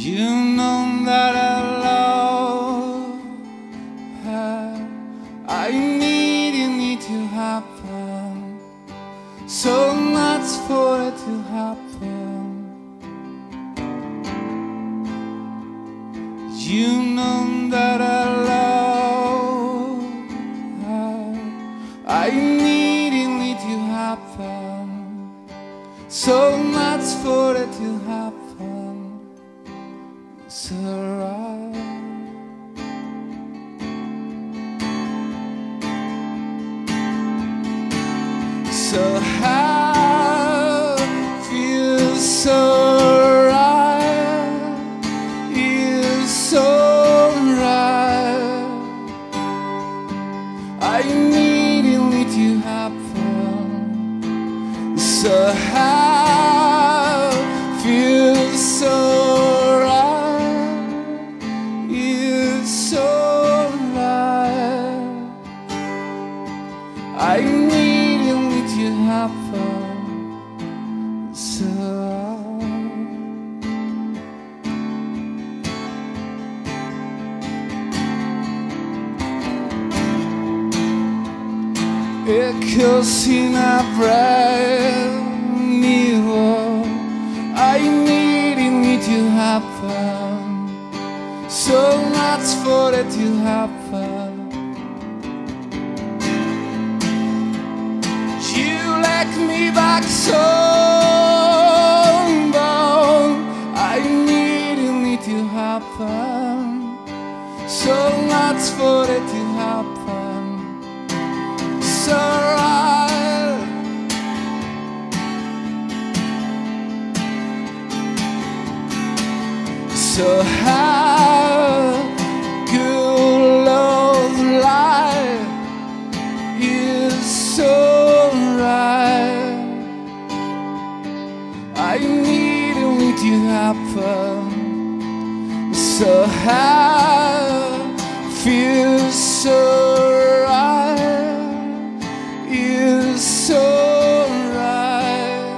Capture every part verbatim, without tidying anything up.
You know that I love her. I need it need to happen, so much for it to happen. You know that I love her. I need it need to happen, so much for it to happen. It's alright. So how feels so right, is so right. I need it need to happen. So how feels so I need it need to happen. So echoes in a brand new world. I need it need to happen, so much for it to happen. Me back so long. I need it need to happen, so much for it to happen. So right. So how good love life is so I need it need to happen. So how feels so right, is so right.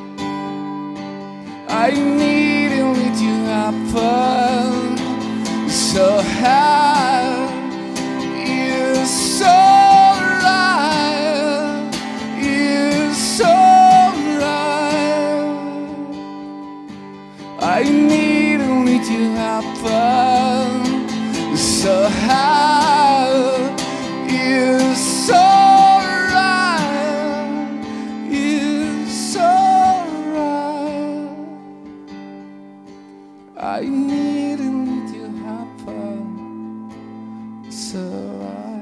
I need it need to happen. So how is so right, is so I need it need to happen. So how is so right, is so right. I need it need to happen. So right.